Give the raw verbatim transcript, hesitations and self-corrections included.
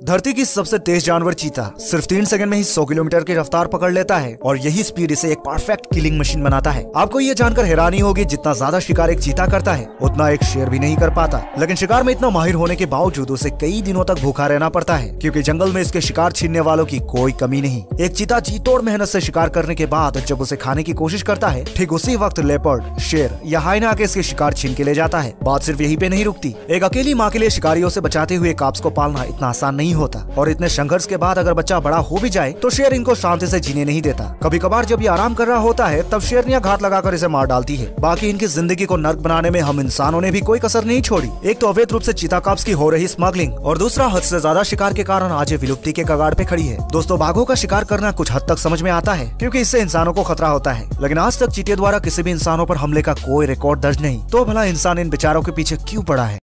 धरती की सबसे तेज जानवर चीता सिर्फ तीन सेकंड में ही सौ किलोमीटर की रफ्तार पकड़ लेता है और यही स्पीड इसे एक परफेक्ट किलिंग मशीन बनाता है। आपको ये जानकर हैरानी होगी जितना ज्यादा शिकार एक चीता करता है उतना एक शेर भी नहीं कर पाता। लेकिन शिकार में इतना माहिर होने के बावजूद उसे कई दिनों तक भूखा रहना पड़ता है क्योंकि जंगल में इसके शिकार छीनने वालों की कोई कमी नहीं। एक चीता जी तोड़ मेहनत से शिकार करने के बाद जब उसे खाने की कोशिश करता है ठीक उसी वक्त लेपर्ड, शेर या हाइना आके इसके शिकार छीन के ले जाता है। बात सिर्फ यही पे नहीं रुकती। एक अकेली माँ के लिए शिकारियों से बचाते हुए काप्स को पालना इतना आसान नहीं होता और इतने संघर्ष के बाद अगर बच्चा बड़ा हो भी जाए तो शेर इनको शांति से जीने नहीं देता। कभी कभार जब ये आराम कर रहा होता है तब शेरनियां घात लगाकर इसे मार डालती है। बाकी इनकी जिंदगी को नर्क बनाने में हम इंसानों ने भी कोई कसर नहीं छोड़ी। एक तो अवैध रूप से चीता काप्स की हो रही स्मगलिंग और दूसरा हद से ज्यादा शिकार के कारण आज ये विलुप्ति के कगार पे खड़ी है। दोस्तों, बाघों का शिकार करना कुछ हद तक समझ में आता है क्योंकि इससे इंसानों को खतरा होता है, लेकिन आज तक चीते द्वारा किसी भी इंसानों पर हमले का कोई रिकॉर्ड दर्ज नहीं। तो भला इंसान इन बेचारों के पीछे क्यों पड़ा है?